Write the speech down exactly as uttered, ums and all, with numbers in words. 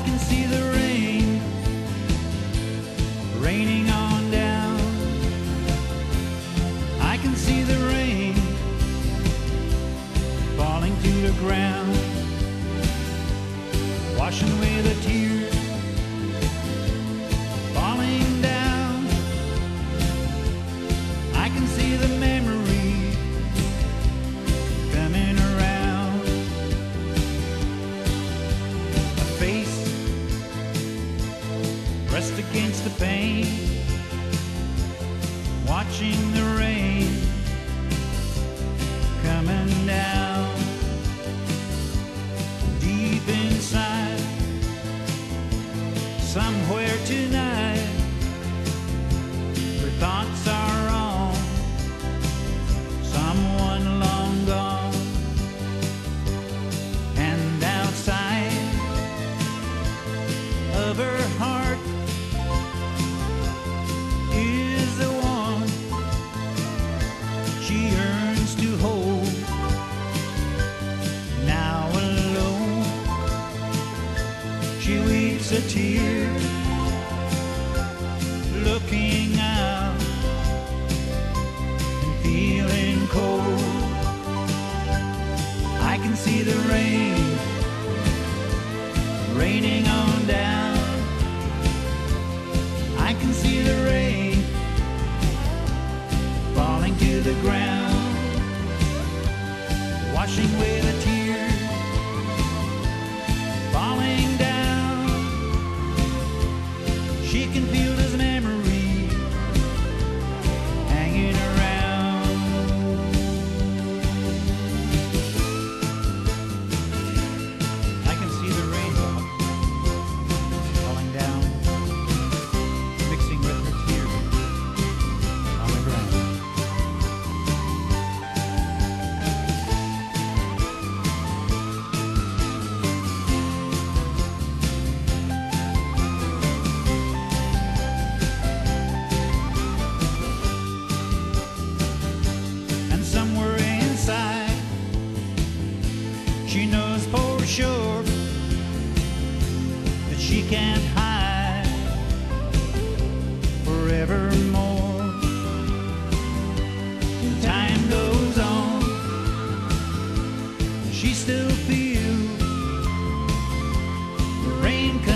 can see the rain raining on down. I can see the rain falling to the ground, washing away the tears falling down. I can see the memory coming around. A face pressed against the pane, watching the rain coming down. Deep inside, somewhere tonight, her thoughts are on someone long gone. And outside of her heart is the one she yearns to hold. Now alone, she weeps a tear, looking out and feeling cold. I can see the rain raining on down. I can see the rain falling to the ground, washing away the tears falling down. She can feel his memory hanging around. I can see the rain falling down, mixing with her tears on the ground. And somewhere inside, she knows for sure that she can't hide forevermore. Time goes on, she still feels the rain coming.